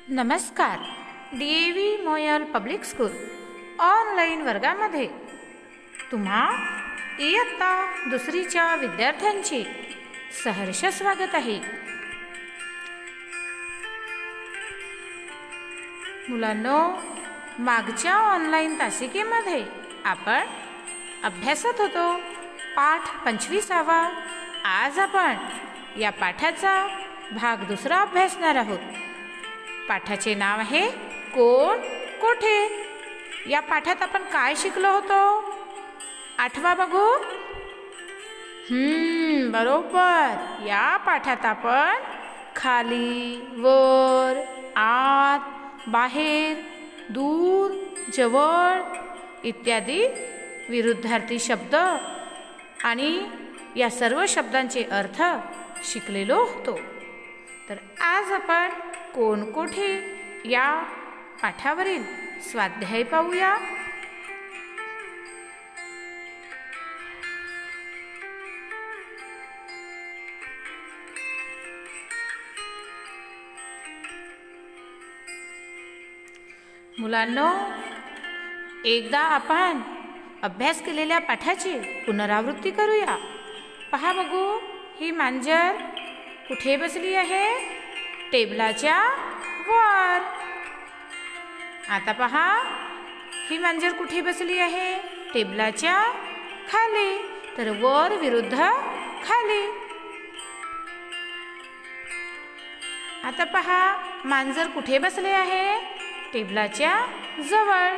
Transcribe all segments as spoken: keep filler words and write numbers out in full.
नमस्कार. D A V Moyal public school online वर्गामध्ये तुम्हा इयत्ता दुसरीच्या विद्यार्थ्यांचे सहर्ष स्वागत आहे. मुलांनो, मागच्या ऑनलाईन तासिकेमध्ये आपण अभ्यासत होतो पाठ पंचवीसावा. आज आपण या पाठाचा भाग दुसरा अभ्यासणार आहोत. पाठाचे नाव आहे कोण कोठे. या पाठात आपण काय शिकलो होतो आठवा बघू. हम्म बरोबर. या पाठात आपण खाली, वर, आत, बाहेर, दूर, जवळ इत्यादी विरुद्धार्थी शब्द आणि या सर्व शब्दांचे अर्थ शिकलेलो होतो. तर आज आपण कोण कोठे या पाठावरील स्वाध्याय पाहूया. मुलांनो, एकदा आपण अभ्यास केलेल्या पाठाची पुनरावृत्ती करूया. पहा बघू, ही मांजर कुठे बसली आहे? टेबलाच्या वर. आता पहा, ही मांजर कुठे बसली आहे? टेबलाच्या खाली. तर वर विरुद्ध खाली. आता पहा, मांजर कुठे बसले आहे? टेबलाच्या जवळ.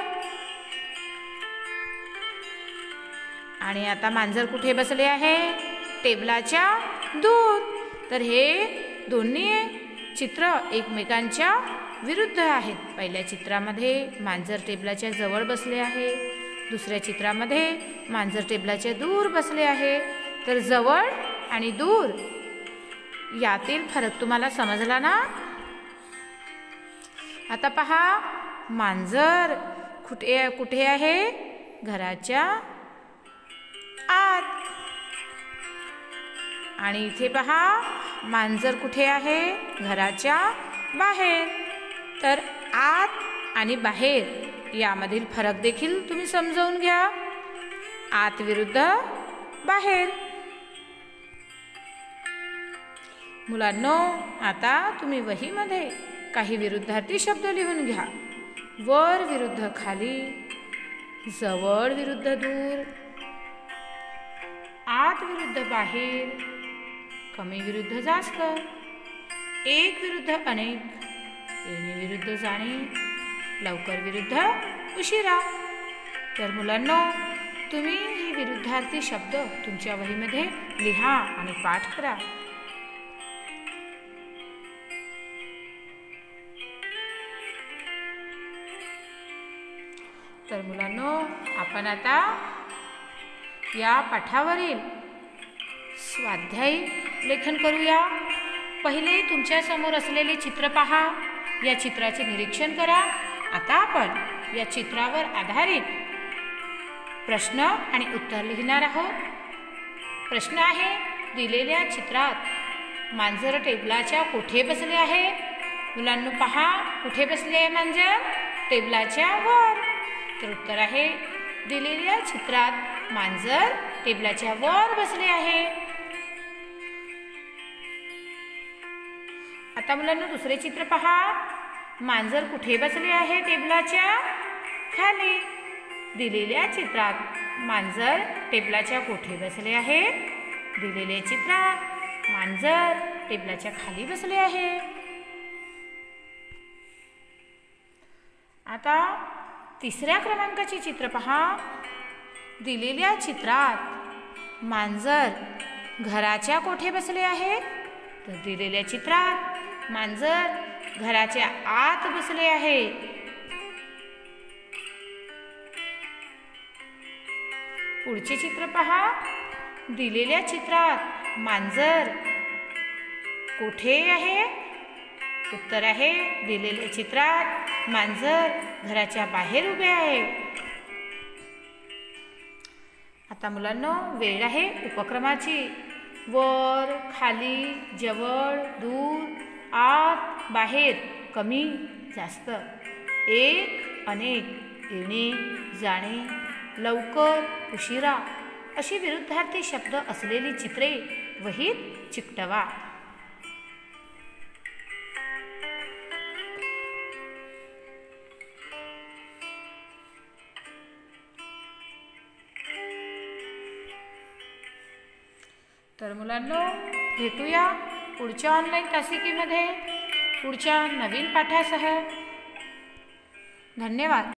आणि आता मांजर कुठे बसले आहे? टेबलाच्या दूर. तर हे दोन्ही चित्र एकमेकांच्या विरुद्ध आहेत. पहिल्या चित्रामध्ये मांजर टेबलाच्या जवळ बसले आहे, दुसऱ्या चित्रामध्ये मांजर टेबलाच्या दूर बसले आहे. तर जवळ आणि दूर यातील फरक तुम्हाला समजला ना? आता पहा, मांजर कुठे कुठे आहे? घराच्या आत. आणि इथे पहा, मांजर कुठे आहे? घराच्या बाहेर. तर आत आणि बाहेर यामधील फरक देखील तुम्ही समजावून घ्या. आत विरुद्ध बाहेर. मुलांनो, आता तुम्ही वहीमध्ये काही विरुद्धार्थी शब्द लिहून घ्या. वर विरुद्ध खाली, जवळ विरुद्ध दूर, आत विरुद्ध बाहेर, कमी विरुद्ध जास्त, एक विरुद्ध अनेक, येणे विरुद्ध जाणे, लवकर विरुद्ध उशिरा. तर मुलांनो, तुम्ही हे विरुद्धार्थी शब्द तुमच्या वहीमध्ये लिहा आणि पाठ करा. तर मुलांनो, आपण आता या पाठावरील स्वाध्याय लेखन करूया. पहिले तुमच्या समोर असलेले चित्र पहा. या चित्राचे निरीक्षण करा. आता आपण या चित्रावर आधारित प्रश्न आणि उत्तर लिहिणार आहोत. प्रश्न आहे, दिलेल्या चित्रात मांजर टेबलाच्या कुठे बसले आहे? मुलांनो पहा, कुठे बसले आहे मांजर? टेबलाच्या वर. तर उत्तर आहे, दिलेल्या चित्रात मांजर टेबलाच्या वर बसले आहे. आता मुलांना दुसरे चित्र पहा. मांजर कुठे बसले आहे? टेबलाच्या खाली. दिलेल्या चित्रात मांजर टेबलाच्या कुठे बसले आहे? दिलेल्या चित्रात मांजर टेबलाच्या खाली बसले आहे. आता तिसऱ्या क्रमांकाचे चित्र पहा. दिलेल्या चित्रात मांजर घराच्या कोठे बसले आहे? तर दिलेल्या चित्रात मांजर घराच्या आत बसले आहे. पुढचे चित्र पहा. दिलेल्या चित्रात मांजर कोठे आहे? उत्तर आहे, दिलेल्या चित्रात मांजर घराच्या बाहेर उभे आहे. आता मुलांनो, वेळ आहे उपक्रमाची. वर, खाली, जवळ, दूर, आत, बाहेर कमी जास्त, एक अनेक, येणे जाणे, लवकर उशिरा अशी विरुद्धार्थी शब्द असलेली चित्रे वहीत चिकटवा. तर मुलांनो, भेटूया पुढच्या ऑनलाईन तासिकेमध्ये पुढच्या नवीन पाठासह. धन्यवाद.